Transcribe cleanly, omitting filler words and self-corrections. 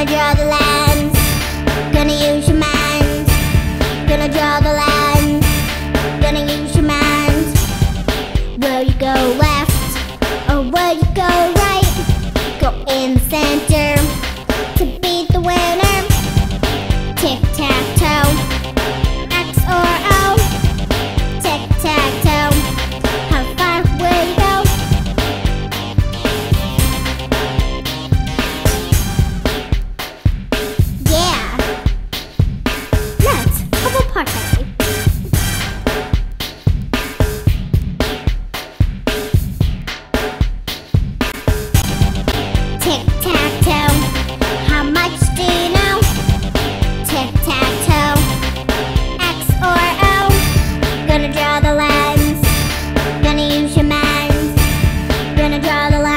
Gonna draw the lines. Gonna use your mind. Gonna draw the lines. Gonna use your mind. Will you go left or will you go right? Go in the center to be the winner. Tic-tac-toe, X or O. Tic-tac-toe, how far will you go? Yeah, let's have a party. Tic-tac-toe, how much do you know? Tic-tac-toe, X or O. Gonna draw the lines. Gonna use your mind. Gonna draw the lines.